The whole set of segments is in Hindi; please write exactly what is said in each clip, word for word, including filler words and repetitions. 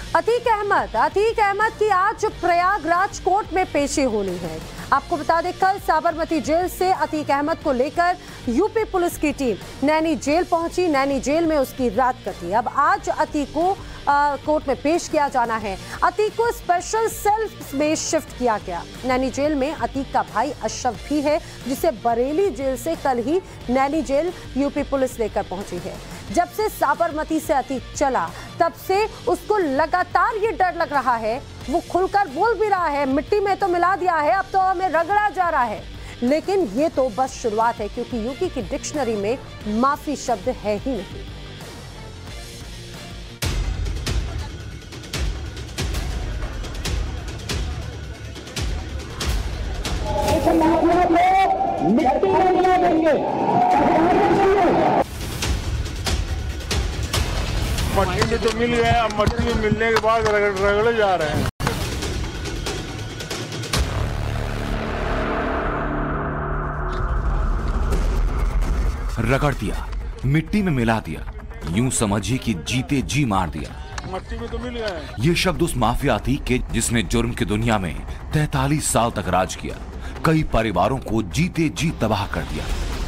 अतीक अहमद अतीक अहमद की आज प्रयागराज कोर्ट में पेशी होनी है। आपको बता दें, कल साबरमती जेल से अतीक अहमद को लेकर यूपी पुलिस की टीम नैनी जेल पहुंची। नैनी जेल में उसकी रात कटी। अब आज अतीक को आ, कोर्ट में पेश किया जाना है। अतीक को स्पेशल सेल में शिफ्ट किया गया। नैनी जेल में अतीक का भाई अशरफ भी है, जिसे बरेली जेल से कल ही नैनी जेल यूपी पुलिस लेकर पहुंची है। जब से साबरमती से अतीक चला, तब से उसको लगातार ये डर लग रहा है। वो खुलकर बोल भी रहा है, मिट्टी में तो मिला दिया है, अब तो हमें रगड़ा जा रहा है। लेकिन ये तो बस शुरुआत है, क्योंकि यूपी की डिक्शनरी में माफी शब्द है ही नहीं। मिट्टी में मिला देंगे। मट्टी में तो मिल गए, अब मट्टी में मिलने के बाद रगड़ रगड़े जा रहे हैं। रगड़ दिया, मिट्टी में मिला दिया, यूं समझिए कि जीते जी मार दिया। मट्टी में तो मिल गए। ये शब्द उस माफिया अतीक के, जिसने जुर्म की दुनिया में तैतालीस साल तक राज किया, कई परिवारों को जीते जी तबाह कर दिया।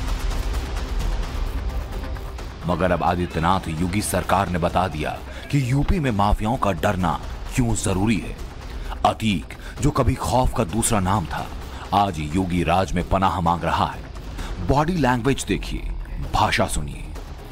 मगर अब आदित्यनाथ योगी सरकार ने बता दिया कि यूपी में माफियाओं का डरना क्यों जरूरी है। अतीक, जो कभी खौफ का दूसरा नाम था, आज योगी राज में पनाह मांग रहा है। बॉडी लैंग्वेज देखिए, भाषा सुनिए।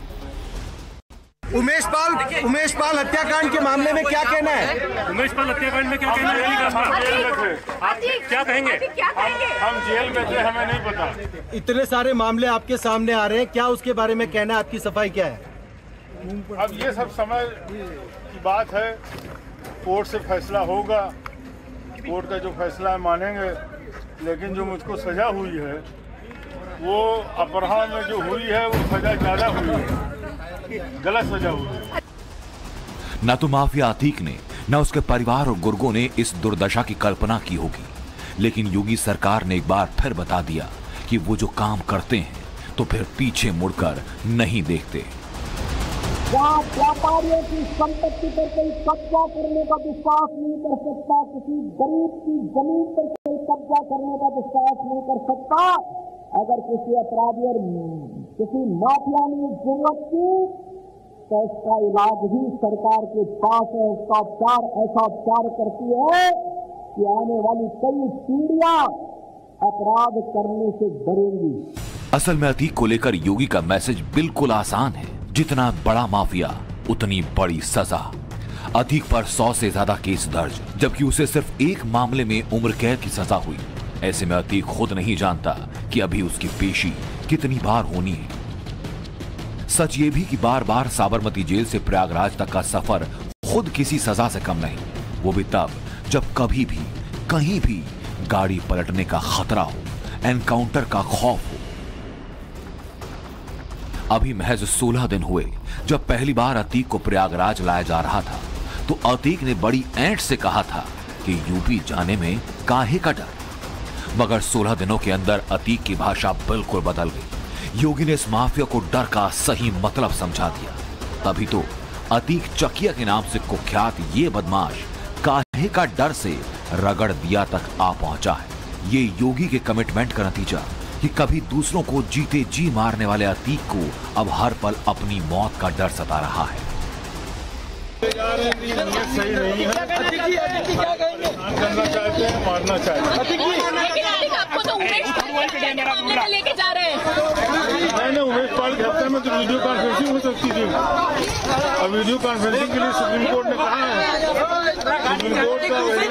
उमेश पाल उमेश पाल हत्याकांड के मामले में क्या कहना है? उमेश पाल हत्याकांड में क्या कहना है? आप क्या कहेंगे? हम जेल में थे, हमें नहीं पता। इतने सारे मामले आपके सामने आ रहे हैं, क्या उसके बारे में कहना है? आपकी सफाई क्या है? अब ये सब समय की बात है, कोर्ट से फैसला होगा, कोर्ट का जो फैसला है मानेंगे। लेकिन जो मुझको सजा हुई है, वो अपराध में जो हुई है, वो सजा ज्यादा हुई है, गलत सजा हुई है। न तो माफिया अतीक ने, न उसके परिवार और गुर्गों ने इस दुर्दशा की कल्पना की होगी, लेकिन योगी सरकार ने एक बार फिर बता दिया कि वो जो काम करते हैं तो फिर पीछे मुड़कर नहीं देखते। जहाँ व्यापारियों की संपत्ति पर कोई कब्जा करने का विश्वास नहीं कर सकता, किसी गरीब की जमीन पर कोई कब्जा करने का विश्वास नहीं कर सकता। अगर किसी अपराधी और किसी माफिया ने जरूरत की, तो इसका इलाज ही सरकार के पास है। उसका उपचार ऐसा उपचार करती है कि आने वाली कई पीढ़ियां अपराध करने से डरेंगी। असल में अतीक को लेकर योगी का मैसेज बिल्कुल आसान है। जितना बड़ा माफिया, उतनी बड़ी सजा। अतीक पर सौ से ज्यादा केस दर्ज, जबकि उसे सिर्फ एक मामले में उम्र कैद की सजा हुई। ऐसे में अतीक खुद नहीं जानता कि अभी उसकी पेशी कितनी बार होनी है। सच ये भी कि बार बार साबरमती जेल से प्रयागराज तक का सफर खुद किसी सजा से कम नहीं, वो भी तब जब कभी भी कहीं भी गाड़ी पलटने का खतरा हो, एनकाउंटर का खौफ हो। अभी महज सोलह दिन हुए जब पहली बार अतीक को प्रयागराज लाया जा रहा था, तो अतीक ने बड़ी ऐंठ से कहा था कि यूपी जाने में काहे का डर। मगर सोलह दिनों के अंदर अतीक की भाषा बिल्कुल बदल गई। योगी ने इस माफिया को डर का सही मतलब समझा दिया। तभी तो अतीक चकिया के नाम से कुख्यात ये बदमाश काहे का डर से रगड़ दिया तक आ पहुंचा है। ये योगी के कमिटमेंट का नतीजा कि कभी दूसरों को जीते जी मारने वाले अतीक को अब हर पल अपनी मौत का डर सता रहा है। सही नहीं है। करना चाहते हैं, मारना चाहते हैं। आपको तो उमेश पाल लेके जा रहे हैं। नहीं, उमेश पाल के हफ्ते में तो वीडियो कॉन्फ्रेंसिंग हो सकती थी। अब वीडियो कॉन्फ्रेंसिंग के लिए सुप्रीम कोर्ट ने कहा है, सुप्रीम कोर्ट का वही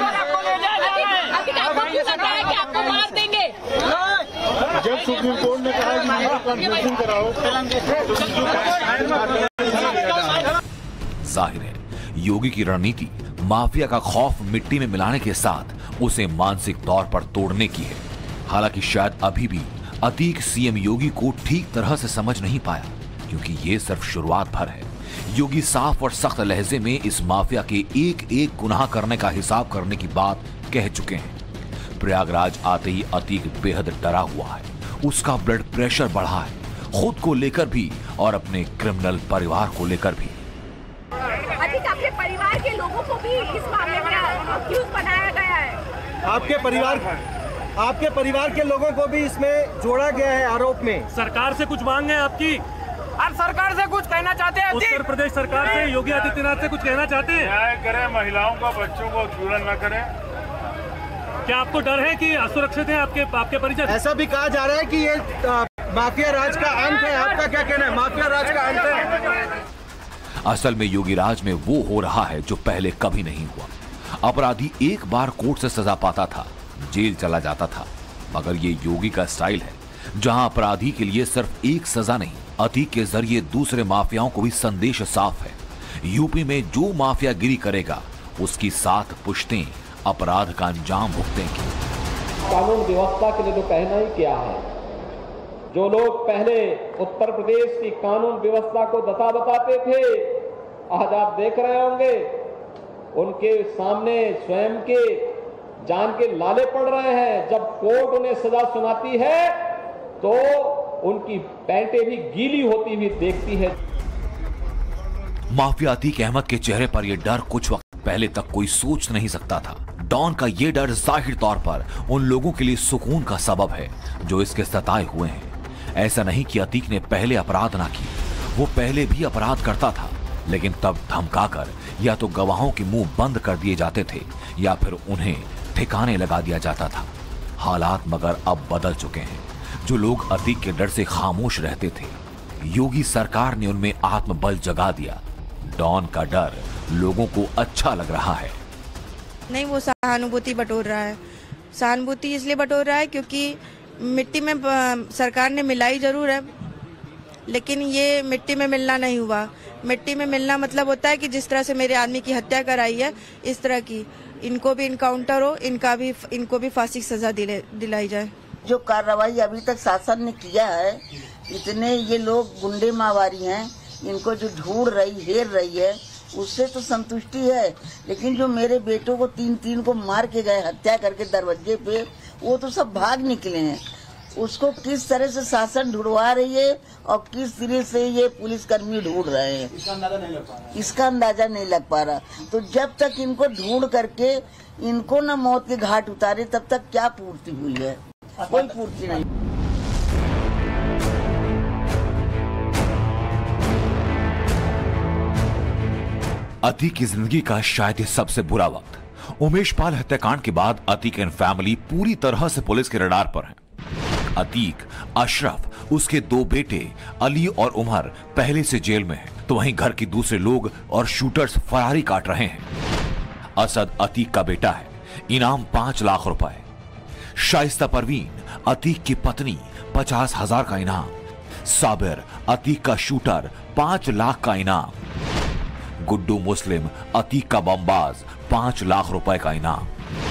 कि आपको मार देंगे। जब सुप्रीम कोर्ट ने कहा कि वीडियो कॉन्फ्रेंसिंग कराओ, जाहिर है योगी की रणनीति माफिया का खौफ मिट्टी में मिलाने के साथ उसे मानसिक तौर पर तोड़ने की है। हालांकि शायद अभी भी अतीक सीएम योगी को ठीक तरह से समझ नहीं पाया, क्योंकि ये सिर्फ शुरुआत भर है। योगी साफ और सख्त लहजे में इस माफिया के एक एक गुनाह करने का हिसाब करने की बात कह चुके हैं। प्रयागराज आते ही अतीक बेहद डरा हुआ है। उसका ब्लड प्रेशर बढ़ा है, खुद को लेकर भी और अपने क्रिमिनल परिवार को लेकर भी। अतीक, आपके परिवार के लोगों को भी भी इस मामले में अक्यूज बनाया गया है। आपके परिवार आपके परिवार के लोगों को भी इसमें जोड़ा गया है आरोप में। सरकार से कुछ मांग है आपकी? आप सरकार से कुछ कहना चाहते हैं? उत्तर प्रदेश सरकार से, योगी आदित्यनाथ से कुछ कहना चाहते हैं? न्याय करें, महिलाओं का, बच्चों को उत्पीड़न न करें। क्या आपको डर है कि असुरक्षित है आपके आपके परिजन? ऐसा भी कहा जा रहा है कि ये आ, माफिया राज का अंत है। आपका क्या कहना है? माफिया राज का अंत है? असल में योगी राज में वो हो रहा है जो पहले कभी नहीं हुआ। अपराधी एक बार कोर्ट से सजा पाता था, जेल चला जाता था, मगर ये योगी का स्टाइल है जहां अपराधी के लिए सिर्फ एक सजा नहीं, अतीक के जरिए दूसरे माफियाओं को भी संदेश साफ है। यूपी में जो माफियागिरी करेगा उसकी सात पुश्तें अपराध का अंजाम भुगतेंगी। कानून व्यवस्था के लिए तो कहना ही क्या है। जो लोग पहले उत्तर प्रदेश की कानून व्यवस्था को दता बताते थे, आज आप देख रहे होंगे उनके सामने स्वयं के जान के लाले पड़ रहे हैं। जब कोर्ट उन्हें सजा सुनाती है तो उनकी पैंटें भी गीली होती हुई देखती है। माफिया अतीक अहमद के चेहरे पर यह डर कुछ वक्त पहले तक कोई सोच नहीं सकता था। डॉन का यह डर जाहिर तौर पर उन लोगों के लिए सुकून का सबब है जो इसके सताए हुए हैं। ऐसा नहीं कि अतीक ने पहले अपराध ना किए, वो पहले भी अपराध करता था, लेकिन तब धमकाकर या तो गवाहों के मुंह बंद कर दिए जाते थे या फिर उन्हें ठिकाने लगा दिया जाता था। हालात मगर अब बदल चुके हैं। जो लोग अतीक के डर से खामोश रहते थे, योगी सरकार ने उनमें आत्मबल जगा दिया। डॉन का डर लोगों को अच्छा लग रहा है। नहीं, वो सहानुभूति बटोर रहा है। सहानुभूति इसलिए बटोर रहा है क्योंकि मिट्टी में सरकार ने मिलाई जरूर है, लेकिन ये मिट्टी में मिलना नहीं हुआ। मिट्टी में मिलना मतलब होता है कि जिस तरह से मेरे आदमी की हत्या कराई है, इस तरह की इनको भी इनकाउंटर हो, इनका भी इनको भी फांसी की सजा दिलाई जाए। जो कार्रवाई अभी तक शासन ने किया है, इतने ये लोग गुंडे मावारी हैं, इनको जो ढूंढ रही हेर रही है उससे तो संतुष्टि है, लेकिन जो मेरे बेटों को तीन तीन को मार के गए हत्या करके दरवाजे पे, वो तो सब भाग निकले हैं। उसको किस तरह से शासन ढूंढवा रही है और किस तरह से ये पुलिसकर्मी ढूंढ रहे हैं, इसका अंदाजा नहीं लग पा रहा इसका अंदाजा नहीं लग पा रहा। तो जब तक इनको ढूंढ करके इनको न मौत के घाट उतारे, तब तक क्या पूर्ति हुई है? कोई पूर्ति नहीं। अतीक की जिंदगी का शायद सबसे बुरा वक्त। उमेश पाल हत्याकांड के बाद अतीक एंड फैमिली पूरी तरह से पुलिस के रडार पर हैं। अतीक, अशरफ, उसके दो बेटे अली और उमर पहले से जेल में हैं, तो वहीं घर के दूसरे लोग और शूटर्स फरारी काट रहे हैं। असद अतीक का बेटा है, इनाम पांच लाख रुपए। शाइस्ता परवीन, अतीक की पत्नी, पचास हजार का इनाम। साबिर, अतीक का शूटर, पांच लाख का इनाम। गुड्डू मुस्लिम, अतीक का बमबाज, पांच लाख रुपए का इनाम।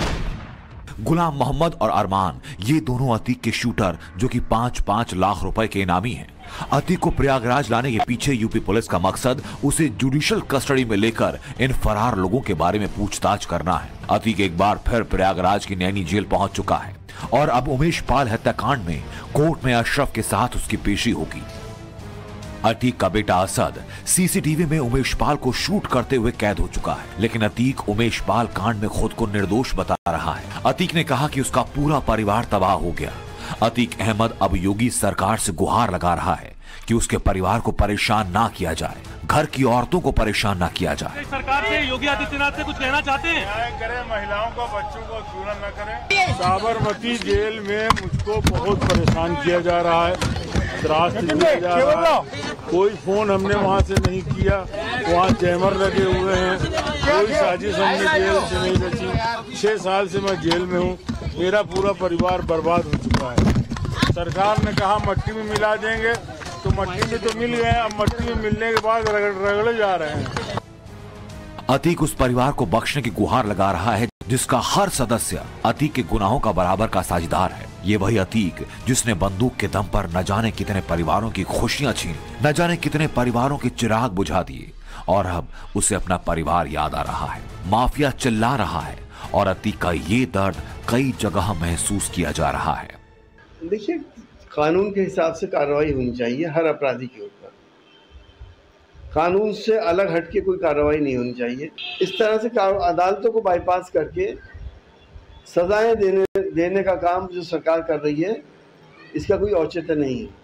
गुलाम मोहम्मद और अरमान, ये दोनों अतीक के शूटर जो कि पांच पांच लाख रुपए के इनामी हैं। अतीक को प्रयागराज लाने के पीछे यूपी पुलिस का मकसद उसे जुडिशियल कस्टडी में लेकर इन फरार लोगों के बारे में पूछताछ करना है। अतीक एक बार फिर प्रयागराज की नैनी जेल पहुंच चुका है और अब उमेश पाल हत्याकांड में कोर्ट में अशरफ के साथ उसकी पेशी होगी। अतीक का बेटा असद सीसीटीवी में उमेश पाल को शूट करते हुए कैद हो चुका है, लेकिन अतीक उमेश पाल कांड में खुद को निर्दोष बता रहा है। अतीक ने कहा कि उसका पूरा परिवार तबाह हो गया। अतीक अहमद अब योगी सरकार से गुहार लगा रहा है कि उसके परिवार को परेशान ना किया जाए, घर की औरतों को परेशान ना किया जाए। सरकार से, योगी आदित्यनाथ से कुछ कहना चाहते हैं? न्याय करें, महिलाओं को, बच्चों को उत्पीड़न न करें। साबरमती जेल में मुझको बहुत परेशान किया जा रहा है, त्रास दिया जा रहा है। कोई फोन हमने वहाँ से नहीं किया, वहाँ जैमर लगे हुए हैं, कोई साजिश हमने जेल से नहीं रची। छह साल से मैं जेल में हूँ, मेरा पूरा परिवार बर्बाद हो चुका है। सरकार ने कहा मट्टी में मिला देंगे, तो मट्टी में तो मिल गए, अब मट्टी में मिलने के बाद रगड़ रगड़े जा रहे हैं। अतीक उस परिवार को बख्शने की गुहार लगा रहा है जिसका हर सदस्य अतीक के गुनाहों का बराबर का साझेदार है। ये वही अतीक जिसने बंदूक के दम पर न जाने कितने परिवारों की खुशियां छीनी, न जाने कितने परिवारों के चिराग बुझा दिए, और अब उसे अपना परिवार याद आ रहा है। माफिया चिल्ला रहा है और अतीक का ये दर्द कई जगह महसूस किया जा रहा है। देखिए, कानून के हिसाब से कार्रवाई होनी चाहिए हर अपराधी के ऊपर। कानून से अलग हट के कोई कार्रवाई नहीं होनी चाहिए। इस तरह से अदालतों को बाईपास करके सजाएं देने देने का काम जो सरकार कर रही है, इसका कोई औचित्य नहीं है।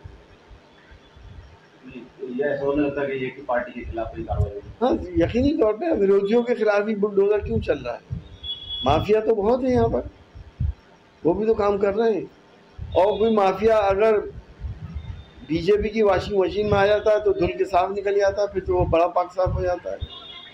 यह सोचना होता है कि एक ही पार्टी के खिलाफ कोई कार्रवाई। हाँ, यकीनी तौर पे विरोधियों के खिलाफ ही बुलडोजर क्यों चल रहा है? माफिया तो बहुत है यहाँ पर, वो भी तो काम कर रहे हैं। और कोई माफिया अगर बीजेपी की वॉशिंग मशीन में आ जाता है तो धुल के साफ निकल जाता है, फिर तो वो बड़ा पाक साफ हो जाता है।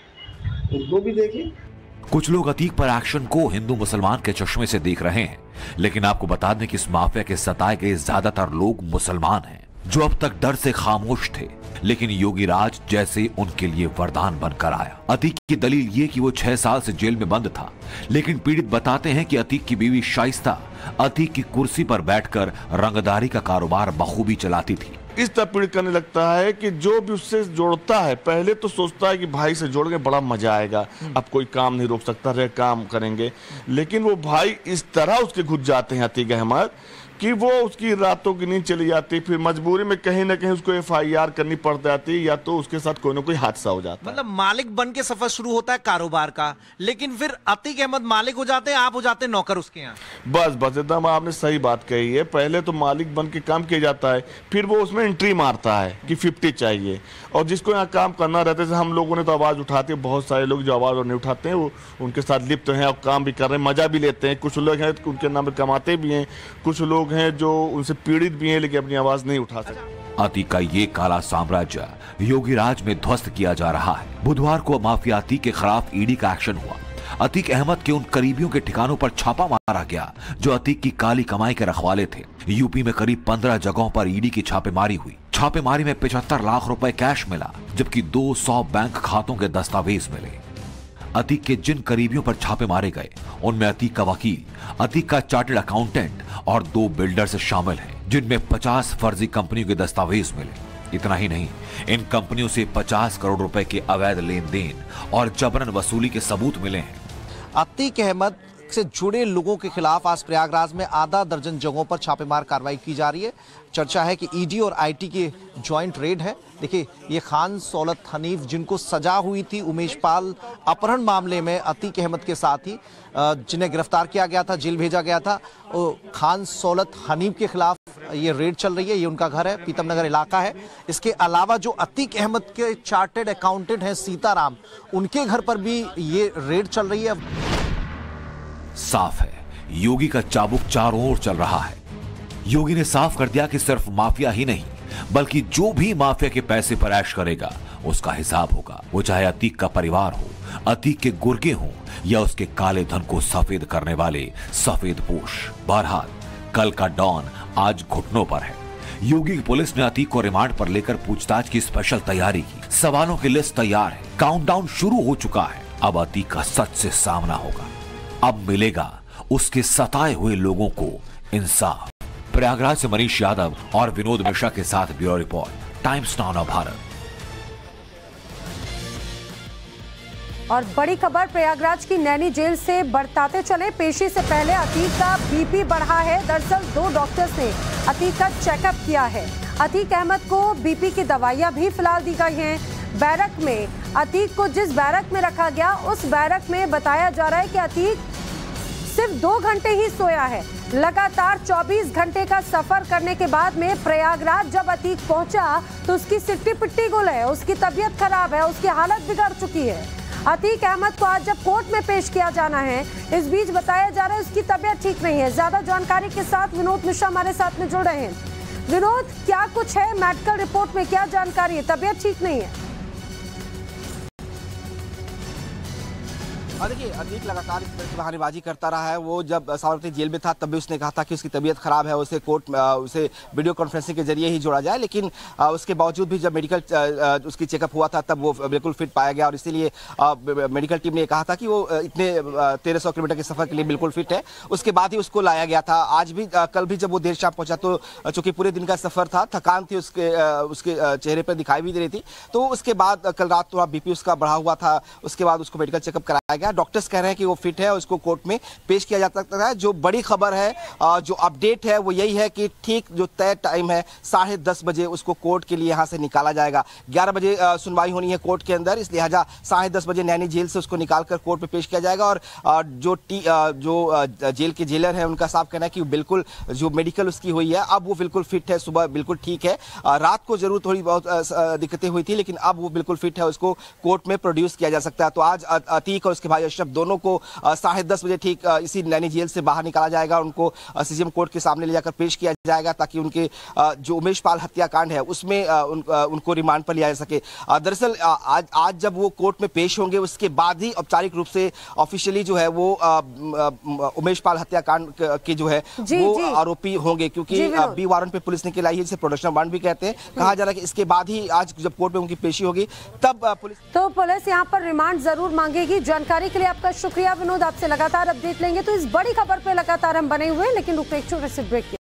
उनको भी देखिए। कुछ लोग अतीक पर एक्शन को हिंदू मुसलमान के चश्मे से देख रहे हैं, लेकिन आपको बता दें कि इस माफिया के सताए गए ज्यादातर लोग मुसलमान हैं, जो अब तक डर से खामोश थे, लेकिन योगी राज जैसे उनके लिए वरदान बनकर आया। अतीक की दलील ये कि वो छह साल से जेल में बंद था, लेकिन पीड़ित बताते हैं कि अतीक की बीवी शाइस्ता अतीक की कुर्सी पर बैठकर रंगदारी का कारोबार बखूबी चलाती थी। इस तरह पीड़ित करने लगता है कि जो भी उससे जोड़ता है, पहले तो सोचता है कि भाई से जोड़ के बड़ा मजा आएगा, अब कोई काम नहीं रोक सकता, रहे काम करेंगे, लेकिन वो भाई इस तरह उसके घुस जाते हैं अतीक अहमद कि वो उसकी रातों की नींद चली जाती, फिर मजबूरी में कहीं ना कहीं उसको एफ आई आर करनी पड़ जाती, या तो उसके साथ कोई ना कोई हादसा हो जाता। मतलब मालिक बन के सफर शुरू होता है कारोबार का, लेकिन फिर अतीक अहमद मालिक हो जाते हैं, आप हो जाते हैं नौकर उसके यहाँ। बस बस एकदम आपने सही बात कही है। पहले तो मालिक बन के काम किया जाता है, फिर वो उसमें एंट्री मारता है कि फिफ्टी चाहिए, और जिसको यहाँ काम करना रहता है, हम लोगों ने तो आवाज उठाते हैं, बहुत सारे लोग जो आवाज नहीं उठाते हैं वो उनके साथ लिप्त हैं और काम भी कर रहे हैं, मजा भी लेते हैं। कुछ लोग हैं उनके नाम पर कमाते भी हैं, कुछ लोग हैं जो उनसे पीड़ित भी हैं लेकिन अपनी आवाज नहीं उठा सकते। अतीक का ये काला साम्राज्य योगी राज में ध्वस्त किया जा रहा है। बुधवार को माफिया अतीक के खिलाफ ईडी का एक्शन हुआ। अतीक अहमद के उन करीबियों के ठिकानों पर छापा मारा गया जो अतीक की काली कमाई के रखवाले थे। यूपी में करीब पंद्रह जगहों पर ईडी की छापेमारी हुई। छापेमारी में पचहत्तर लाख रुपए कैश मिला, जबकि दो सौ बैंक खातों के दस्तावेज मिले। अतीक के जिन करीबियों पर छापे मारे गए उनमें अतीक का वकील, अतीक का चार्टर्ड अकाउंटेंट और दो बिल्डर्स शामिल हैं, जिनमें पचास फर्जी कंपनियों के दस्तावेज मिले। इतना ही नहीं, इन कंपनियों से पचास करोड़ रुपए के अवैध लेन देन और जबरन वसूली के सबूत मिले हैं। अतीक अहमद से जुड़े लोगों के खिलाफ आज प्रयागराज में आधा दर्जन जगहों पर छापेमार कार्रवाई की जा रही है। चर्चा है कि ईडी और आईटी की जॉइंट रेड है। देखिए, ये खान सौलत हनीफ जिनको सजा हुई थी उमेश पाल अपहरण मामले में अतीक अहमद के साथ ही, जिन्हें गिरफ्तार किया गया था, जेल भेजा गया था, खान सौलत हनीफ के खिलाफ ये रेड चल रही है। ये उनका घर है, पीतम नगर इलाका है। इसके अलावा जो अतीक अहमद के चार्टर्ड अकाउंटेंट हैं सीताराम, उनके घर पर भी ये रेड चल रही है। साफ है, योगी का चाबुक चारों ओर चल रहा है। योगी ने साफ कर दिया कि सिर्फ माफिया ही नहीं, बल्कि जो भी माफिया के पैसे पर ऐश करेगा उसका हिसाब होगा। वो चाहे अतीक का परिवार हो, अतीक के गुर्गे हों, या उसके काले धन को सफेद करने वाले सफेद पोश। बहरहाल, कल का डॉन आज घुटनों पर है। योगी की पुलिस ने अतीक को रिमांड पर लेकर पूछताछ की स्पेशल तैयारी की। सवालों की लिस्ट तैयार है, काउंटडाउन शुरू हो चुका है। अब अतीक का सच से सामना होगा। अब मिलेगा उसके सताए हुए लोगों को इंसाफ। प्रयागराज से मनीष यादव और विनोद मिश्रा के साथ bureau report, Times Now Bharat. और बड़ी खबर प्रयागराज की नैनी जेल से बरताते चले। पेशी से पहले अतीक का बीपी बढ़ा है। दरअसल दो डॉक्टर्स ने अतीक का चेकअप किया है। अतीक अहमद को बीपी की दवाइयां भी फिलहाल दी गई हैं। बैरक में अतीक को जिस बैरक में रखा गया, उस बैरक में बताया जा रहा है कि अतीक सिर्फ दो घंटे ही सोया है। लगातार चौबीस घंटे का सफर करने के बाद में प्रयागराज जब अतीक पहुंचा तो उसकी सिट्टी पिट्टी गुल है, उसकी तबीयत खराब है, उसकी हालत बिगड़ चुकी है। अतीक अहमद को आज जब कोर्ट में पेश किया जाना है, इस बीच बताया जा रहा है उसकी तबीयत ठीक नहीं है। ज्यादा जानकारी के साथ विनोद मिश्रा हमारे साथ में जुड़ रहे हैं। विनोद, क्या कुछ है मेडिकल रिपोर्ट में, क्या जानकारी है? तबीयत ठीक नहीं है। देखिए, अतीक लगातार बहानेबाजी करता रहा है। वो जब साबरमती जेल में था तब भी उसने कहा था कि उसकी तबीयत खराब है, उसे कोर्ट उसे वीडियो कॉन्फ्रेंसिंग के जरिए ही जोड़ा जाए, लेकिन उसके बावजूद भी जब मेडिकल उसकी चेकअप हुआ था तब वो बिल्कुल फिट पाया गया और इसीलिए मेडिकल टीम ने कहा था कि वो इतने तेरह सौ किलोमीटर के सफर के लिए बिल्कुल फिट है। उसके बाद ही उसको लाया गया था। आज भी, कल भी जब वो देर शाम पहुंचा तो चूंकि पूरे दिन का सफर था, थकान थी उसके उसके चेहरे पर दिखाई भी दे रही थी, तो उसके बाद कल रात थोड़ा बीपी उसका बढ़ा हुआ था। उसके बाद उसको मेडिकल चेकअप कराया गया। गया। डॉक्टर्स कह रहे हैं कि वो फिट है, उसको कोर्ट में पेश किया जा सकता है। जो बड़ी खबर है, जो अपडेट है वो यही है कि ठीक जो तय टाइम है साढ़े दस बजे उसको कोर्ट के लिए यहाँ से निकाला जाएगा। ग्यारह बजे सुनवाई होनी है कोर्ट के अंदर, इस लिहाजा साढ़े दस बजे नैनी जेल से उसको निकालकर कोर्ट में पेश किया जाएगा। और जो टी जो जेल के जेलर हैं उनका साफ कहना है कि बिल्कुल जो मेडिकल उसकी हुई है अब वो बिल्कुल फिट है, सुबह बिल्कुल ठीक है। रात को जरूर थोड़ी बहुत दिक्कतें हुई थी लेकिन अब वो बिल्कुल फिट है, उसको कोर्ट में प्रोड्यूस किया जा सकता है। तो आज अतीक और उसके भाई अशरफ दोनों को साढ़े दस बजे ठीक इसी नैनी जेल से बाहर निकाला जाएगा। उनको सीजीएम कोर्ट के सामने ले जाकर पेश किया जाएगा ताकि उनके जो उमेश पाल हत्याकांड है उसमें उन, उनको रिमांड पर लिया जा सके। दरअसल आज आज जब वो कोर्ट में पेश होंगे उसके बाद ही औपचारिक रूप से ऑफिशियली जो है वो उमेश पाल हत्याकांड के जो है जी, वो जी। आरोपी होंगे, क्योंकि बी वारंट पे पुलिस ने लाई है, जिसे प्रोडक्शन वारंट भी कहते हैं। कहा जा रहा है कि इसके बाद ही आज जब कोर्ट में उनकी पेशी होगी तब पुलिस तो पुलिस यहाँ पर रिमांड जरूर मांगेगी। जानकारी के लिए आपका शुक्रिया विनोद, आपसे लगातार अपडेट लेंगे। तो इस बड़ी खबर पे लगातार हम बने हुए हैं, लेकिन रुक एक छोटे से ब्रेक